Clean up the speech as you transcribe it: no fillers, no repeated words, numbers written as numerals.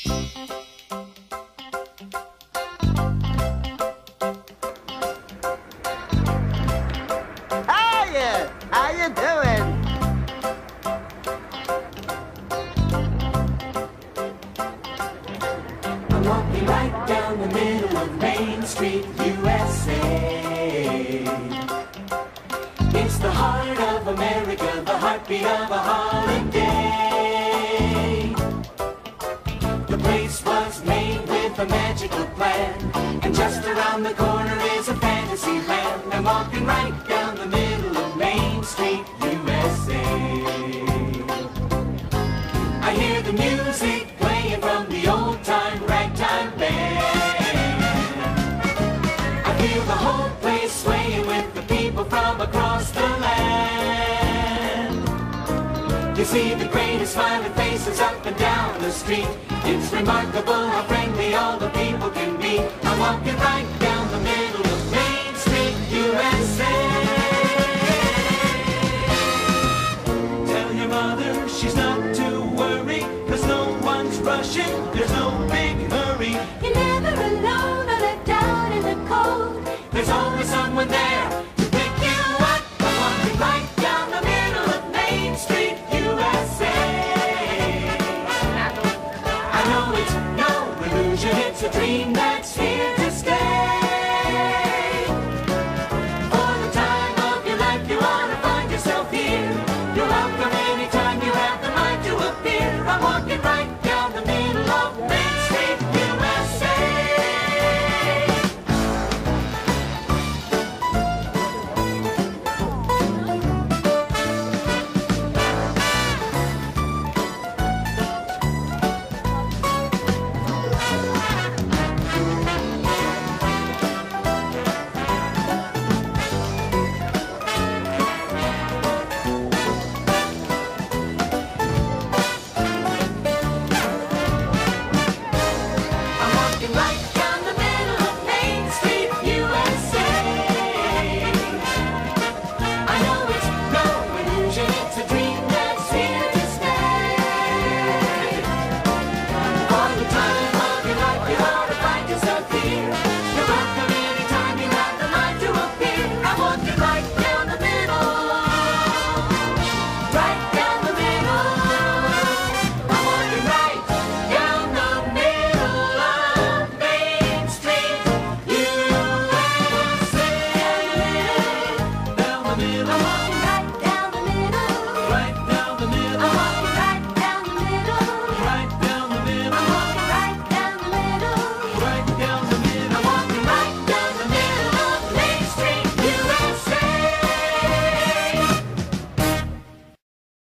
Hiya! How you doing? I'm walking right down the middle of Main Street, USA. It's the heart of America, the heartbeat of a holiday. The place was made with a magical plan, and just around the corner is a fantasy land. I'm walking right down the middle of Main Street, USA. I hear the music playing from the old-time ragtime band. I feel the whole place swaying with the people from across the land. You see the greatest smiling faces up and down the street. It's remarkable how friendly all the people can be. I'm walking right down the middle of Main Street, USA. Tell your mother she's not to worry, 'cause no one's rushing, there's no big hurry. You're never alone or left down in the cold. There's always someone there to pick you up. I'm walking right down the middle of Main Street, USA. I know it's no illusion, it's a dream that